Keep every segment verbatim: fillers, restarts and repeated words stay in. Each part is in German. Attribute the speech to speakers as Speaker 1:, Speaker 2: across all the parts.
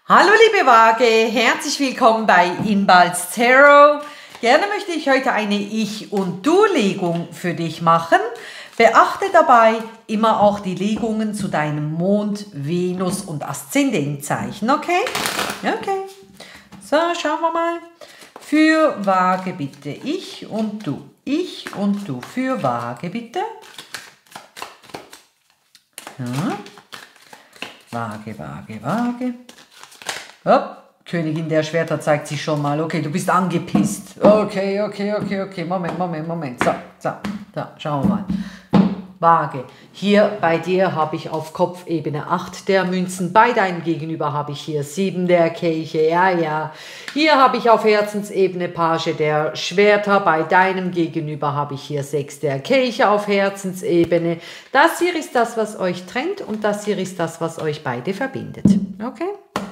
Speaker 1: Hallo liebe Waage, herzlich willkommen bei Inbal's Tarot. Gerne möchte ich heute eine Ich- und Du-Legung für dich machen. Beachte dabei immer auch die Legungen zu deinem Mond, Venus und Aszendentzeichen, okay? Okay. So, schauen wir mal. Für Waage bitte Ich und Du. Ich und Du. Für Waage bitte. Ja. Waage, Waage, Waage. Hopp. Königin der Schwerter zeigt sich schon mal. Okay, du bist angepisst. Okay, okay, okay, okay. Moment, Moment, Moment. So, so, da, schauen wir mal. Waage. Hier bei dir habe ich auf Kopfebene acht der Münzen. Bei deinem Gegenüber habe ich hier sieben der Kelche. Ja, ja. Hier habe ich auf Herzensebene Page der Schwerter. Bei deinem Gegenüber habe ich hier sechs der Kelche auf Herzensebene. Das hier ist das, was euch trennt, und das hier ist das, was euch beide verbindet. Okay?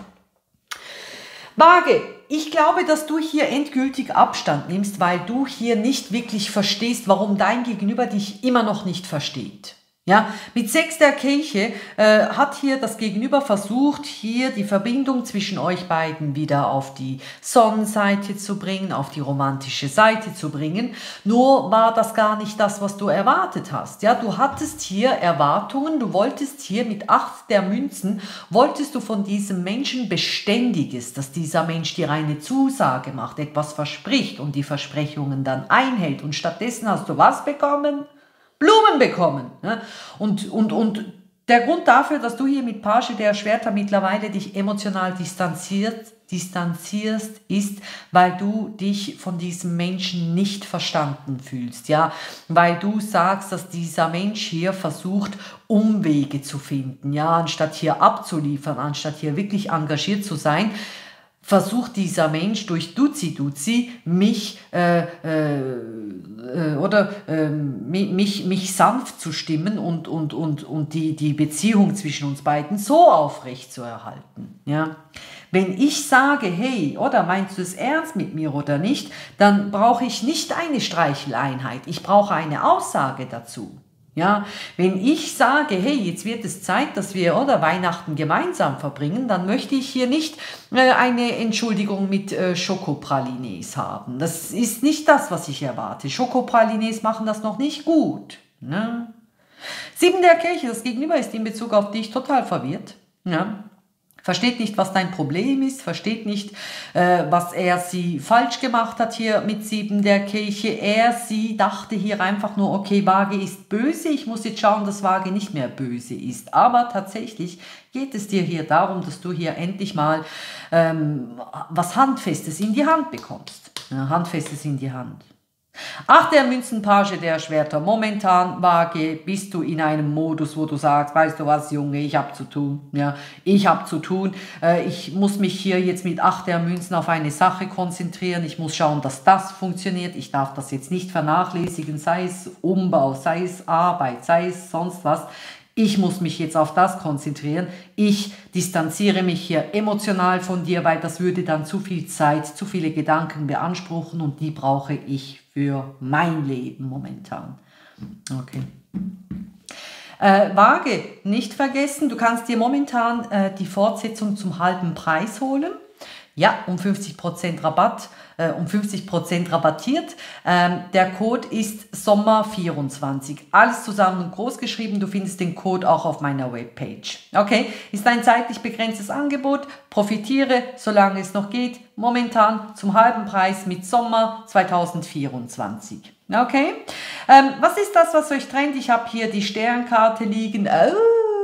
Speaker 1: Waage, ich glaube, dass du hier endgültig Abstand nimmst, weil du hier nicht wirklich verstehst, warum dein Gegenüber dich immer noch nicht versteht. Ja, mit sechs der Kelche äh, hat hier das Gegenüber versucht, hier die Verbindung zwischen euch beiden wieder auf die Sonnenseite zu bringen, auf die romantische Seite zu bringen. Nur war das gar nicht das, was du erwartet hast. Ja, du hattest hier Erwartungen, du wolltest hier mit acht der Münzen, wolltest du von diesem Menschen Beständiges, dass dieser Mensch dir eine Zusage macht, etwas verspricht und die Versprechungen dann einhält. Und stattdessen hast du was bekommen? Blumen bekommen. Und, und, und der Grund dafür, dass du hier mit Page der Schwerter mittlerweile dich emotional distanziert, distanzierst, ist, weil du dich von diesem Menschen nicht verstanden fühlst. Ja? Weil du sagst, dass dieser Mensch hier versucht, Umwege zu finden. Ja? Anstatt hier abzuliefern, anstatt hier wirklich engagiert zu sein, versucht dieser Mensch durch Duzi-Duzi mich, äh, äh, oder, äh, mich, mich sanft zu stimmen und, und, und, und die, die Beziehung zwischen uns beiden so aufrecht zu erhalten. Ja? Wenn ich sage, hey, oder meinst du es ernst mit mir oder nicht, dann brauche ich nicht eine Streicheleinheit, ich brauche eine Aussage dazu. Ja, wenn ich sage, hey, jetzt wird es Zeit, dass wir oder Weihnachten gemeinsam verbringen, dann möchte ich hier nicht äh, eine Entschuldigung mit äh, Schokopralines haben. Das ist nicht das, was ich erwarte. Schokopralines machen das noch nicht gut. Ne? Sieben der Kelche, das Gegenüber ist in Bezug auf dich total verwirrt. Ja? Versteht nicht, was dein Problem ist, versteht nicht, äh, was er sie falsch gemacht hat hier mit sieben der Kelche. Er, sie dachte hier einfach nur, okay, Waage ist böse, ich muss jetzt schauen, dass Waage nicht mehr böse ist. Aber tatsächlich geht es dir hier darum, dass du hier endlich mal ähm, was Handfestes in die Hand bekommst. Ja, Handfestes in die Hand. Acht der Münzen, Page der Schwerter. Momentan, Waage, bist du in einem Modus, wo du sagst, weißt du was, Junge, ich habe zu tun. Ja, ich habe zu tun. Äh, ich muss mich hier jetzt mit acht der Münzen auf eine Sache konzentrieren. Ich muss schauen, dass das funktioniert. Ich darf das jetzt nicht vernachlässigen, sei es Umbau, sei es Arbeit, sei es sonst was. Ich muss mich jetzt auf das konzentrieren. Ich distanziere mich hier emotional von dir, weil das würde dann zu viel Zeit, zu viele Gedanken beanspruchen und die brauche ich für mein Leben momentan. Okay. Äh, Waage, nicht vergessen, du kannst dir momentan äh, die Fortsetzung zum halben Preis holen. Ja, um fünfzig Prozent Rabatt, äh, um fünfzig Prozent rabattiert. Ähm, der Code ist Sommer vierundzwanzig. Alles zusammen und groß geschrieben. Du findest den Code auch auf meiner Webpage. Okay, ist ein zeitlich begrenztes Angebot. Profitiere, solange es noch geht. Momentan zum halben Preis mit Sommer zweitausendvierundzwanzig. Okay, ähm, was ist das, was euch trennt? Ich habe hier die Sternkarte liegen. Oh.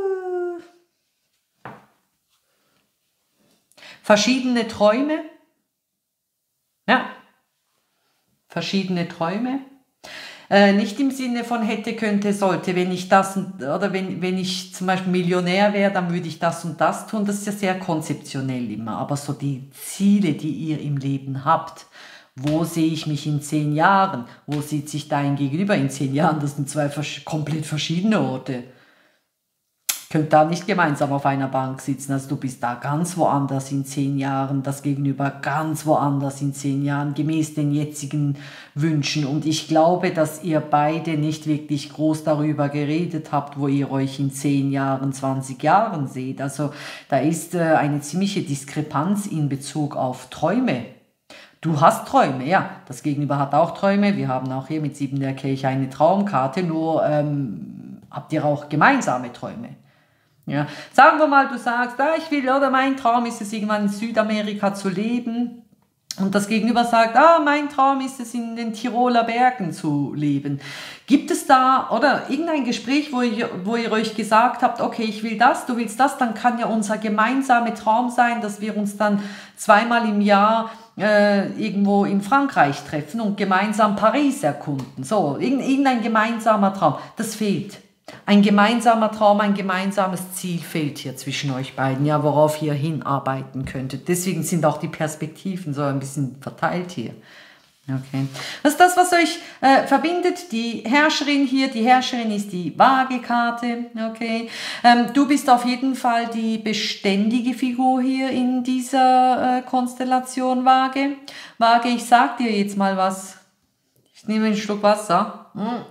Speaker 1: Verschiedene Träume, ja, verschiedene Träume, äh, nicht im Sinne von hätte, könnte, sollte, wenn ich das und, oder wenn, wenn ich zum Beispiel Millionär wäre, dann würde ich das und das tun, das ist ja sehr konzeptionell immer, aber so die Ziele, die ihr im Leben habt, wo sehe ich mich in zehn Jahren, wo sieht sich dein Gegenüber in zehn Jahren, das sind zwei vers- komplett verschiedene Orte. Könnt da nicht gemeinsam auf einer Bank sitzen. Also du bist da ganz woanders in zehn Jahren, das Gegenüber ganz woanders in zehn Jahren, gemäß den jetzigen Wünschen. Und ich glaube, dass ihr beide nicht wirklich groß darüber geredet habt, wo ihr euch in zehn Jahren, zwanzig Jahren seht. Also da ist äh, eine ziemliche Diskrepanz in Bezug auf Träume. Du hast Träume, ja. Das Gegenüber hat auch Träume. Wir haben auch hier mit sieben der Kelche eine Traumkarte, nur ähm, habt ihr auch gemeinsame Träume. Ja. Sagen wir mal, du sagst, ah, ich will, oder mein Traum ist es, irgendwann in Südamerika zu leben. Und das Gegenüber sagt, ah, mein Traum ist es, in den Tiroler Bergen zu leben. Gibt es da, oder irgendein Gespräch, wo ihr, wo ihr euch gesagt habt, okay, ich will das, du willst das, dann kann ja unser gemeinsamer Traum sein, dass wir uns dann zweimal im Jahr äh, irgendwo in Frankreich treffen und gemeinsam Paris erkunden. So, irgendein gemeinsamer Traum. Das fehlt. Ein gemeinsamer Traum, ein gemeinsames Ziel fehlt hier zwischen euch beiden, ja, worauf ihr hinarbeiten könntet. Deswegen sind auch die Perspektiven so ein bisschen verteilt hier. Okay. Das ist das, was euch äh, verbindet. Die Herrscherin hier, die Herrscherin ist die Waage-Karte. Okay. Ähm, du bist auf jeden Fall die beständige Figur hier in dieser äh, Konstellation Waage. Waage, ich sag dir jetzt mal was. Ich nehme einen Schluck Wasser. Hm.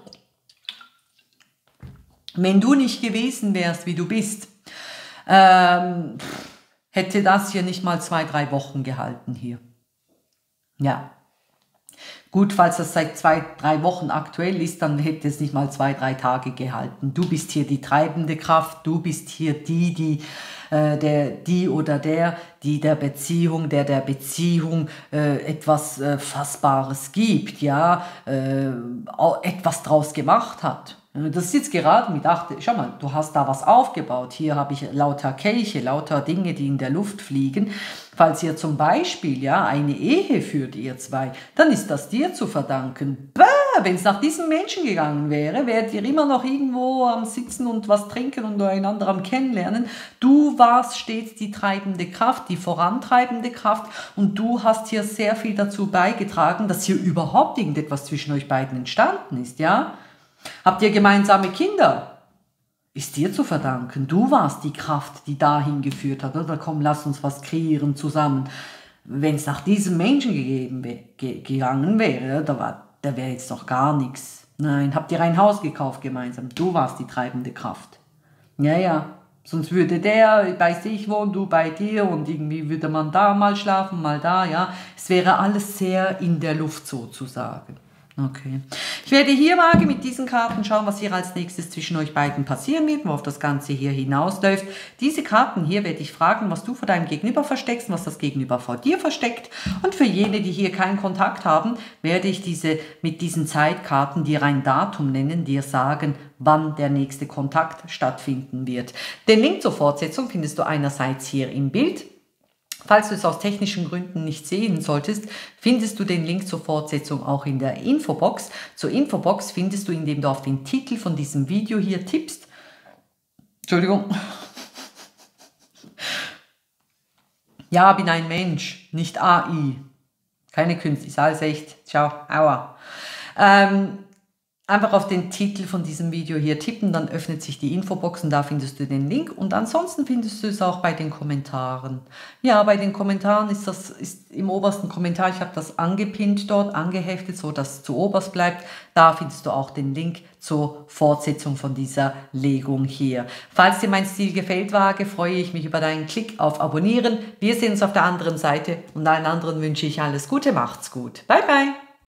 Speaker 1: Wenn du nicht gewesen wärst, wie du bist, ähm, hätte das hier nicht mal zwei, drei Wochen gehalten hier. Ja. Gut, falls das seit zwei, drei Wochen aktuell ist, dann hätte es nicht mal zwei, drei Tage gehalten. Du bist hier die treibende Kraft, du bist hier die, die, äh, der, die oder der, die der Beziehung, der der Beziehung äh, etwas äh, Fassbares gibt, ja, äh, etwas draus gemacht hat. Das ist jetzt gerade mit acht, schau mal, du hast da was aufgebaut. Hier habe ich lauter Kelche, lauter Dinge, die in der Luft fliegen. Falls ihr zum Beispiel ja eine Ehe führt, ihr zwei, dann ist das dir zu verdanken. Wenn es nach diesem Menschen gegangen wäre, wärt ihr immer noch irgendwo am Sitzen und was trinken und einander am Kennenlernen. Du warst stets die treibende Kraft, die vorantreibende Kraft und du hast hier sehr viel dazu beigetragen, dass hier überhaupt irgendetwas zwischen euch beiden entstanden ist, ja? Habt ihr gemeinsame Kinder? Ist dir zu verdanken. Du warst die Kraft, die dahin geführt hat. Oder komm, lass uns was kreieren zusammen. Wenn es nach diesem Menschen gegeben, ge, gegangen wäre, da, war, da wäre jetzt doch gar nichts. Nein, habt ihr ein Haus gekauft gemeinsam. Du warst die treibende Kraft. Ja, ja. Sonst würde der bei sich wohnen, du bei dir und irgendwie würde man da mal schlafen, mal da, ja. Es wäre alles sehr in der Luft sozusagen. Okay. Ich werde hier Waage mit diesen Karten schauen, was hier als nächstes zwischen euch beiden passieren wird, worauf das Ganze hier hinausläuft. Diese Karten hier werde ich fragen, was du vor deinem Gegenüber versteckst, was das Gegenüber vor dir versteckt. Und für jene, die hier keinen Kontakt haben, werde ich diese mit diesen Zeitkarten dir ein Datum nennen, dir sagen, wann der nächste Kontakt stattfinden wird. Den Link zur Fortsetzung findest du einerseits hier im Bild. Falls du es aus technischen Gründen nicht sehen solltest, findest du den Link zur Fortsetzung auch in der Infobox. Zur Infobox findest du, indem du auf den Titel von diesem Video hier tippst. Entschuldigung. Ja, bin ein Mensch, nicht A I. Keine Künste, ist alles echt. Ciao, aua. Ähm, Einfach auf den Titel von diesem Video hier tippen, dann öffnet sich die Infobox und da findest du den Link. Und ansonsten findest du es auch bei den Kommentaren. Ja, bei den Kommentaren ist das ist im obersten Kommentar, ich habe das angepinnt dort, angeheftet, so dass es zu oberst bleibt. Da findest du auch den Link zur Fortsetzung von dieser Legung hier. Falls dir mein Stil gefällt, Waage, freue ich mich über deinen Klick auf Abonnieren. Wir sehen uns auf der anderen Seite und allen anderen wünsche ich alles Gute, macht's gut. Bye, bye.